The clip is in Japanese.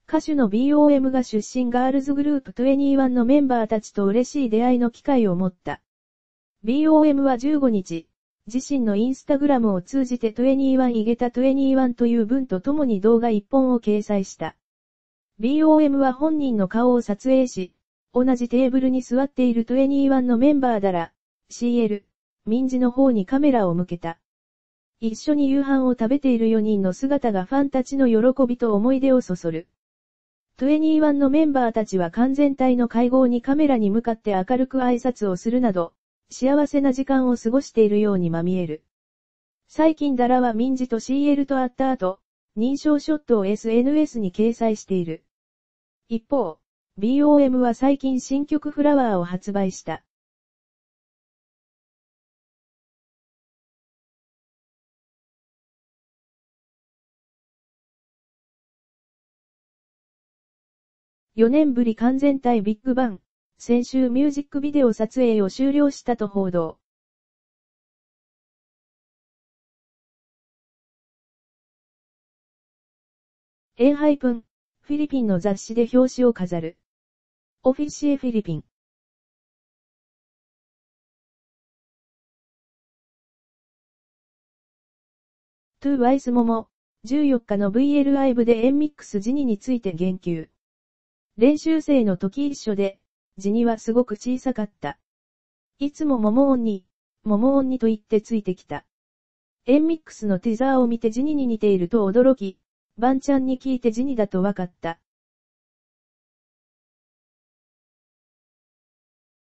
歌手の BOM が出身ガールズグループ21のメンバーたちと嬉しい出会いの機会を持った。BOM は15日、自身のインスタグラムを通じて21井桁21という文とともに動画1本を掲載した。BOM は本人の顔を撮影し、同じテーブルに座っている21のメンバーだら、CL、民事の方にカメラを向けた。一緒に夕飯を食べている4人の姿がファンたちの喜びと思い出をそそる。21のメンバーたちは完全体の会合にカメラに向かって明るく挨拶をするなど、幸せな時間を過ごしているようにまみえる。最近ダラは民事と CL と会った後、認証ショットを SNS に掲載している。一方、BOM は最近新曲フラワーを発売した。4年ぶり完全体ビッグバン、先週ミュージックビデオ撮影を終了したと報道。フィリピンの雑誌で表紙を飾る。オフィシエフィリピン。TWICE モモ、14日の VL ライブでNMIXジニについて言及。練習生の時一緒で、ジニはすごく小さかった。いつもモモオンにと言ってついてきた。NMIXのティザーを見てジニに似ていると驚き、バンちゃんに聞いてジニだとわかった。